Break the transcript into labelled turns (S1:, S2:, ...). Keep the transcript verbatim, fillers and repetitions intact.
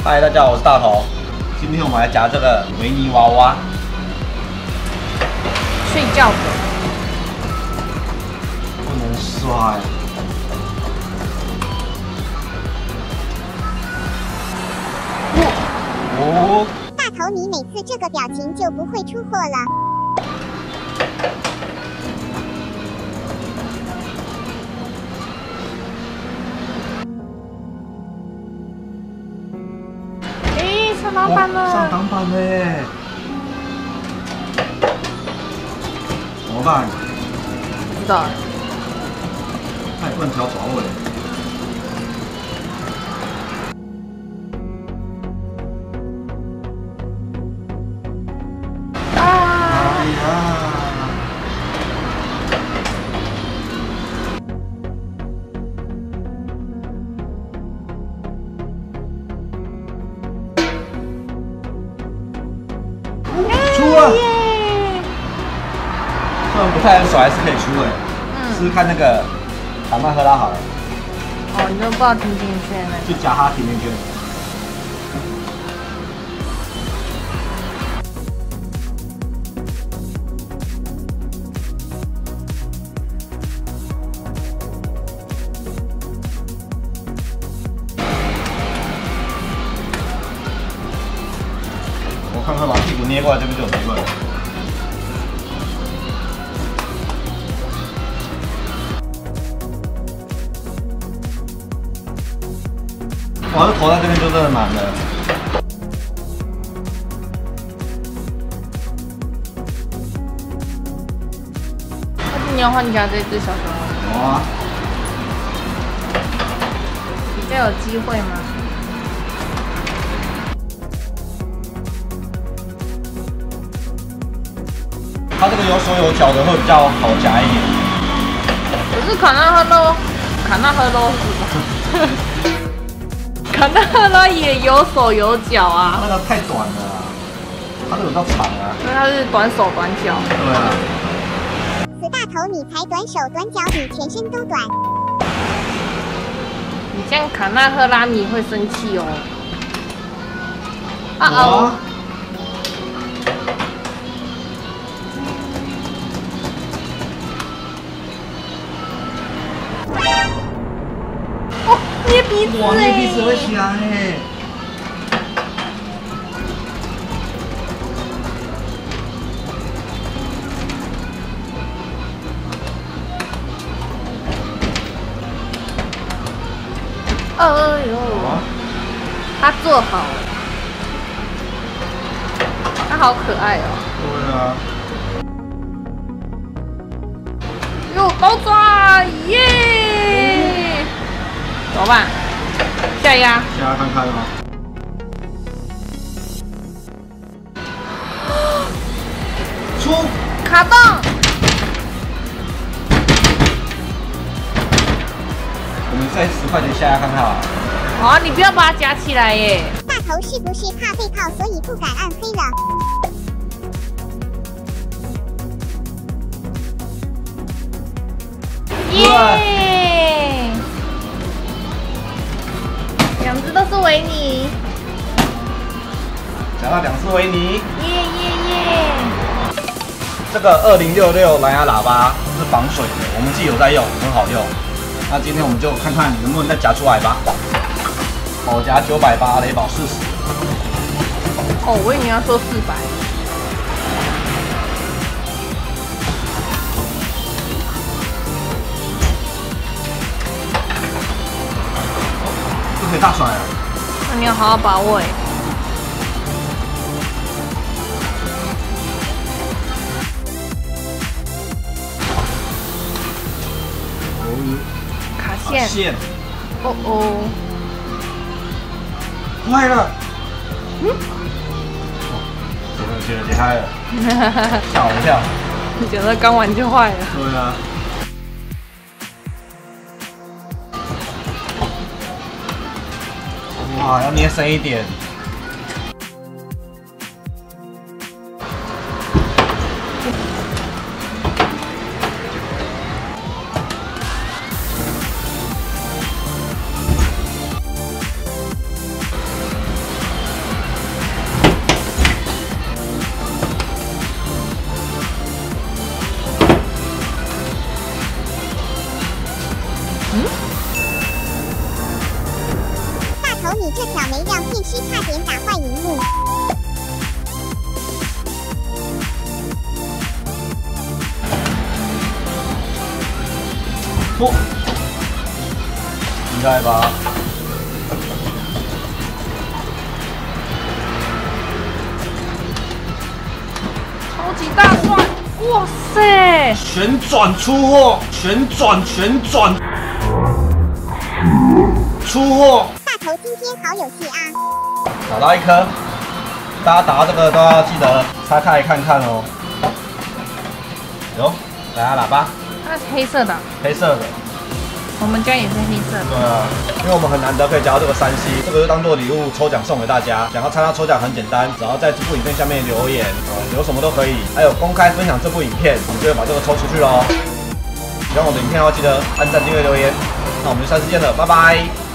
S1: 嗨，大家好，我是大头。今天我们来夹这个维尼娃娃。
S2: 睡觉的。
S1: 不能摔。哦。
S3: 大头，你每次这个表情就不会出货了。
S2: 上挡板了！
S1: 上挡板了耶！怎么办？
S2: 不知道。
S1: 他也不能调转位。
S2: 啊！
S1: 哎呀！ 出了，虽然不太能甩，还是可以出哎。嗯，试试看那个卡纳赫拉好了。
S2: 哦，你都不知道甜甜圈呢？
S1: 就夹它甜甜圈。我看看把屁股捏过来，这边就有机会了。哇，这头在这边就真的满了。
S2: 但是你要换家这只小熊猫？
S1: 有啊。
S2: 比较有机会吗？
S1: 它这个有手有脚的会比较好夹一点。
S2: 可是卡纳赫拉，卡纳赫拉是吧？卡纳赫拉也有手有脚啊。
S1: 那个太短了啊，它这个比较长啊。
S2: 因为它是短手短脚。
S1: 对啊。
S3: 死大头，你才短手短脚，你全身都短。
S2: 你这样卡纳赫拉米会生气哦。啊哦。 捏鼻子
S1: 哇，捏鼻子会起来哎！
S2: 哎呦，他做好了，他好可爱哦。
S1: 对啊。
S2: 哟，高抓耶！ 怎么办？下压。
S1: 下压看看吗？出
S2: 卡动。
S1: 我们再十块钱下压看看啊。
S2: 哦，你不要把它夹起来耶。
S3: 大头是不是怕被泡，所以不敢暗黑了？
S2: 耶！ 两只都是维尼，
S1: 夹到两只维尼，
S2: 耶耶耶！
S1: 这个二零六六蓝牙喇叭是防水的，我们自己有在用，很好用。那今天我们就看看能不能再夹出来吧。保夹九百八，雷宝四十。
S2: 哦，我以为你要说四百。
S1: 可以大甩了，
S2: 那你要好好把握哎。卡线。卡线。哦哦。
S1: 坏了。嗯。觉得觉得厉害了。吓我一跳。
S2: 你觉得刚玩就坏了？
S1: 对啊。 哇，要捏深一点。 嚯，厉害吧？
S2: 超级大赚！哇塞！
S1: 旋转出货，旋转旋转出货。
S3: 大头今天好有戏啊！
S1: 找到一颗，大家打到这个都要记得拆开来看看哦。有，蓝牙喇叭，
S2: 它是黑色的，
S1: 黑色的。
S2: 我们家也是黑色的。
S1: 对啊，因为我们很难得可以夹到这个三 C， 这个就当做礼物抽奖送给大家。想要参加抽奖很简单，只要在这部影片下面留言，哦，留什么都可以，还有公开分享这部影片，我们就会把这个抽出去喽。喜欢我的影片的话，记得按赞、订阅、留言。那我们就下次见了，拜拜。